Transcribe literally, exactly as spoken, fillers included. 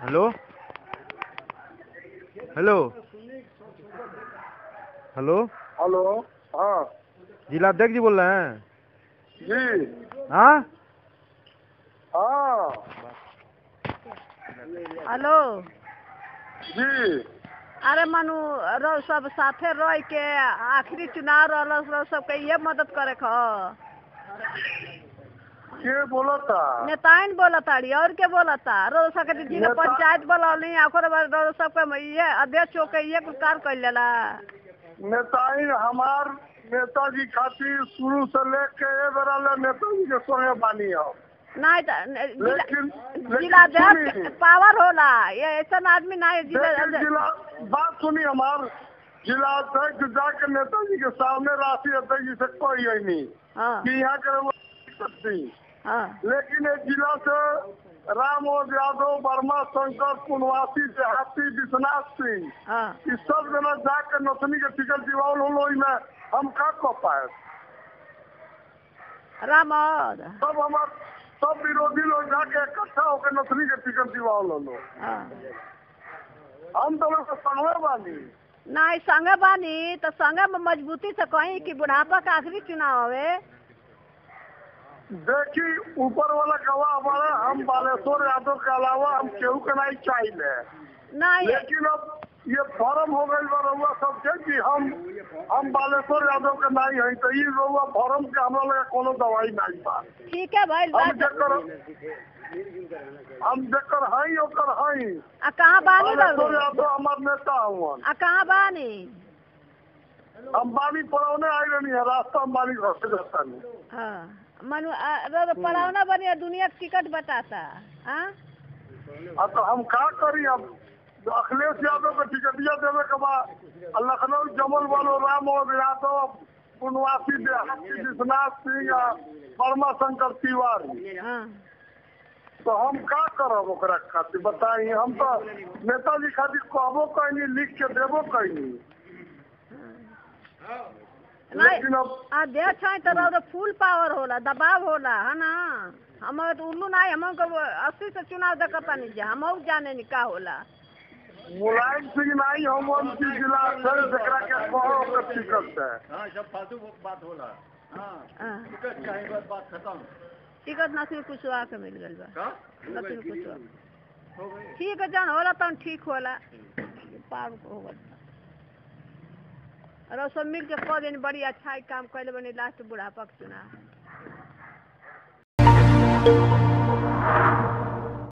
Hello hello hello hello. हाँ जिला अध्यक्ष जी बोल रहे हैं? जी। हाँ हाँ हेलो। जी। अरे मनु रो सब साथे रह के आखिरी चुनाव रहल रो सबके ये मदद करे ख के बोला था? नेताइन बोला ताड़ी और के बोला था रो सबके जिला नेता- पंचायत बोलौली ओकर बाद रो सबके ये अध्यक्ष होके ये कुल कार्य कर लेला। नेताई हमार नेताजी खातिर शुरू से लेके ए बेरा ले नेताजी के संगे बानी हम। नहीं त जिला लेकिन जिला लेकिन अध्यक्ष सुनी पावर होला ये ऐसा आदमी नहीं जिला लेकिन अध्यक्ष- जिला बात सुनी हमार जिला अध्यक्ष जाके नेताजी के सामने राष्ट्रीय अध्यक्ष जी से कोई है नहीं हाँ कि यहाँ के वो सकती। हाँ लेकिन ये जिला से राम और यादव, वर्मा, शंकर, पुनवासी, देहाती, विश्वनाथ सिंह हाँ इस सब जना जाके नथनी के टिकट दिवाल होलो में हम का कह पाए। राम और सब हमार सब विरोधी लोग जाके इकट्ठा होकर नथनी के टिकट दिवाल होलो। हाँ हम तो लोग संगवे बानी। नहीं संगे बानी तो संगे में मजबूती से कहीं कि बुढ़ापा का आखिरी चुनाव हवे। देखी ऊपर वाला गवाह हमारा हम बालेश्वर यादव के अलावा हम केहू के नहीं चाहिए। नहीं लेकिन अब ये फॉर्म हो गई बा रउआ सबके कि हम हम बालेश्वर यादव के नहीं है तो ये रउआ फॉर्म के हमरा लगे कोनो दवाई नहीं बा। ठीक है भाई हम जकर हम जकर हई ओकर हई। आ कहाँ बानी बालेश्वर रहो यादव हमार नेता हुआ। आ कहाँ बानी हम बानी पड़ौने आई रहनी है रास्ता हम बानी घर से जाता नहीं। हाँ मनु रो पड़ावना बनी दुनिया के टिकट बताता हाँ अब तो हम का करी अब अखिलेश यादव के टिकटिया देवे के बाद लखनऊ जमल वालो राम और यादव, पुनवासी, देहाती, विश्वनाथ सिंह, वर्मा, शंकर तिवारी हाँ तो हम का करब ओकरा खातिर बताई। हम तो नेताजी खातिर कहबो कहीं लिख के देबो कहीं। लेकिन अब अध्यक्ष है तो रहो फुल पावर होला दबाव होला है ना। हम तो उल्लू नहीं हम अस्सी से चुनाव देखता नहीं जा हम जाने नहीं का होला। मुलायम सिंह नहीं हम उनकी जिला अध्यक्ष जकरा के कहो ओकर टिकट है। हाँ सब फालतू बात होला। हाँ हाँ। टिकट चाहे बस बात खत्म। टिकट नसीब कुछ के मिल गल बा का नसीब कुछ हो गई। ठीक है जान होला तो ठीक होला पार हो गल और सब मिल के कह देनी बड़ी अच्छा काम कैले बनी लास्ट बुढ़ापा के चुनाव।